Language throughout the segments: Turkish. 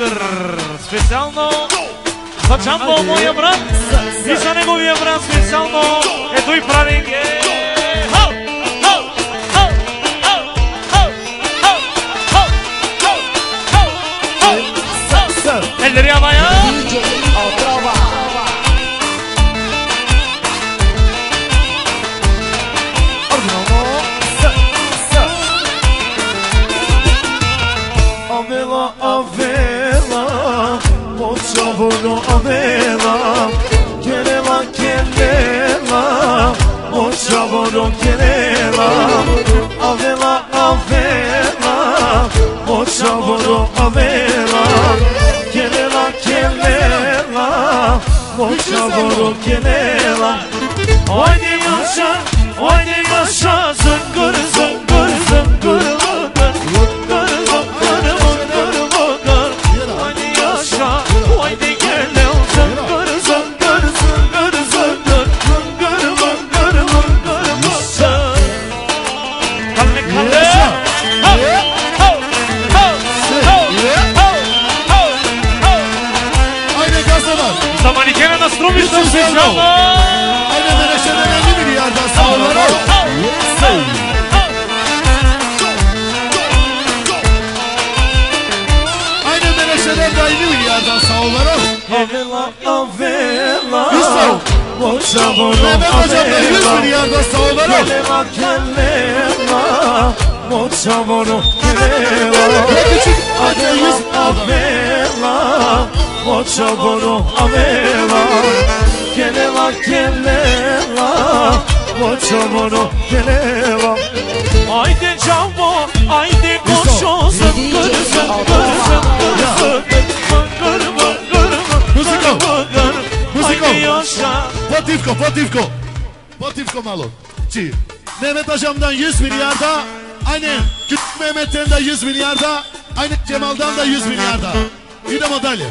Специално за Джамбо, моя брат, и за неговия брат специално. Ето и правим. Елерия Мая. Avela, avela, moçavolo avela, kelela, kelela, moçavolo kelela, avela, avela, moçavolo avela, kelela, kelela, moçavolo kelela. Haydi yaşa, haydi yaşa, zıngır, zıngır, zıngır, zıngır, haydi gel zıngır, zıngır, zıngır, zıngır, zıngır, zıngır, zıngır, mısır. Kalle, kalle. Aynen gazla var. Zamanı na strumišnom sećamo. Aynen Menekşe'den 50 milyardan sağ olana. Aynen Menekşe'den de 50 milyardan sağ olana. Avela, avela, Yusuf. moçavolo Mehmet Hocam'dan 100 milyardan sağ olana. kelela, kelela, moçavolo kelela. Avela, avela, moçavolo avela, kelela, kelela, moçavolo kelela. Haydi Jambo, haydi koşo, zıngır, zıngır, zıngır, zıngır, zıngır, zıngır, Muziko. Muziko. haydi yaşa. Potivko, Potivko. Potivko malo. Ci. Mehmet Hocam'dan 100 milyarda. Aynen Küçük Mehmet'ten de 100 milyarda. Aynen Cemal'dan da 100 milyarda. Bir de madalya.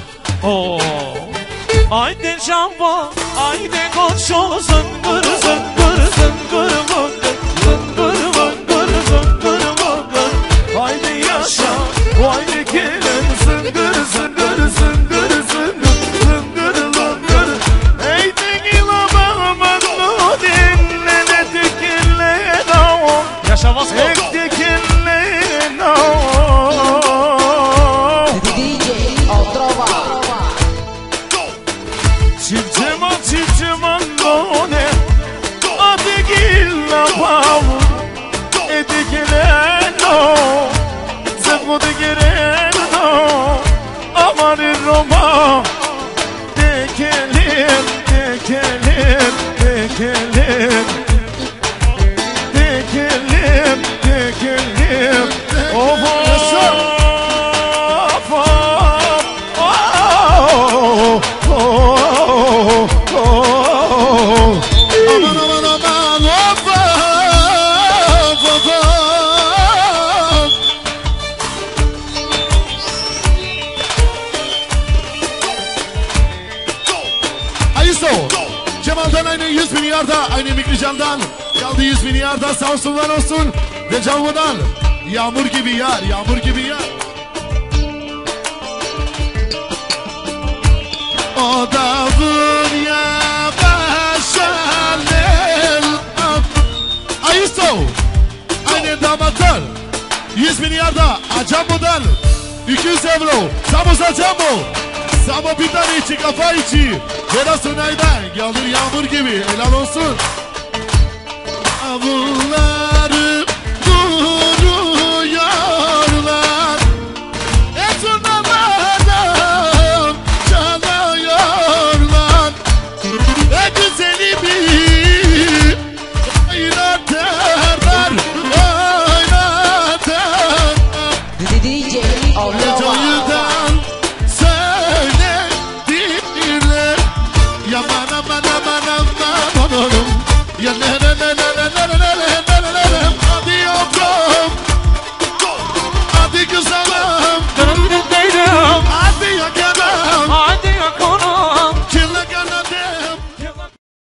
Haydi Jambo, haydi koşo, zıngır, zıngır, zıngır, zıngır, zıngır, zıngır, zıngır, zıngır. Haydi yaşa, haydi gelin, zıngır, zıngır, zıngır, zıngır, zıngır, zıngır. Ey tekila bağımını dinle, ne tekille dağım. Yaşa Vasko. Ey tekille dağım. Cicciman none, adigilla pavu, edigileno, zepudigileno, amari Roma, dekelim, dekelim, dekelim, dekelim, dekelim, Aman aman aman hop hop hop. Ayıso. Cemal'dan aynı 100 milyarda, aynı Mikrican'dan geldi 100 milyarda, Samsun'dan olsun ve Canlı'dan. Yağmur gibi yağar, yağmur gibi yağar. O da dünya başarılı. Ayıso. Aynı damatlar. 100 milyarda Acambo'dan 200 euro. Samosa Cambo. Samo bir tane içi, kafa içi. Vera Sunay'dan geldir yağmur gibi. Helal olsun. Avu